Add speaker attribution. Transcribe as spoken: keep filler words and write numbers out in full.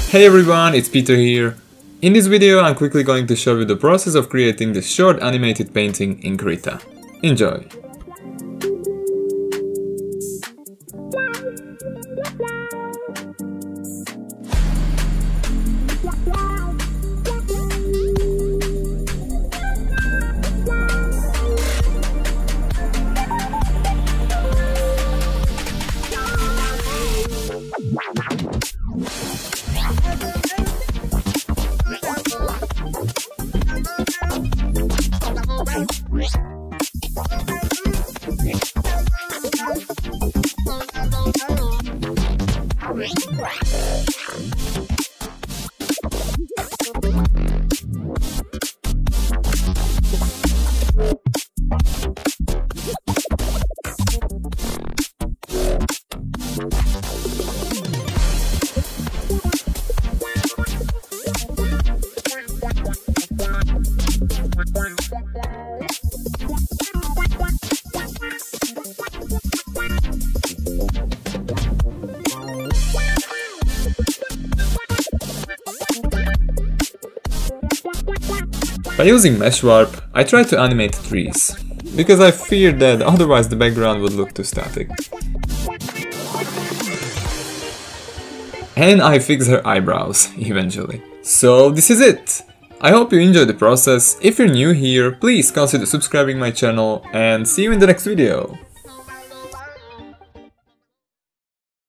Speaker 1: Hey everyone, it's Peter here. In this video I'm quickly going to show you the process of creating this short animated painting in Krita. Enjoy! By using mesh warp, I try to animate trees, because I fear that otherwise the background would look too static. And I fix her eyebrows, eventually. So this is it! I hope you enjoyed the process. If you're new here, please consider subscribing my channel and see you in the next video!